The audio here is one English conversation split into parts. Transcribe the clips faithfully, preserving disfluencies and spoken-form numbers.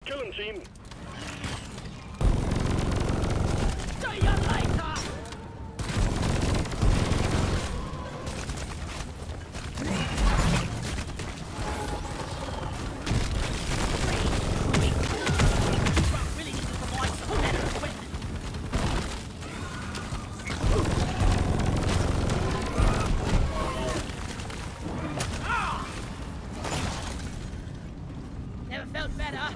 Kill him, team. See you later! Really need to provide some better equipment. Ah! Never felt better.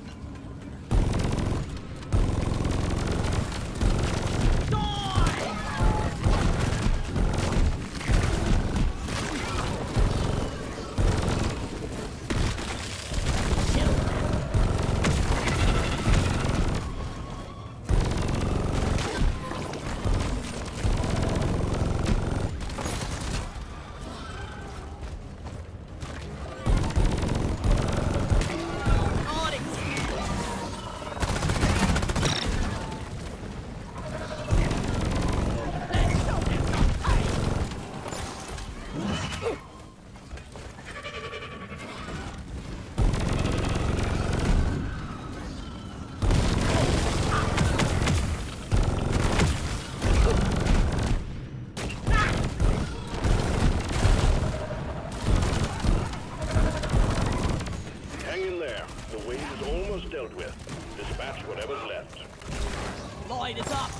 Dealt with. Dispatch whatever's left. Lloyd is up.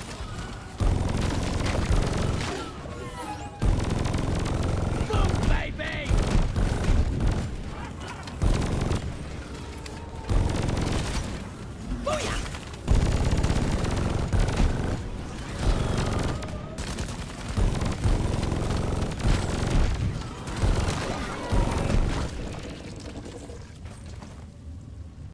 Move, baby! Booyah!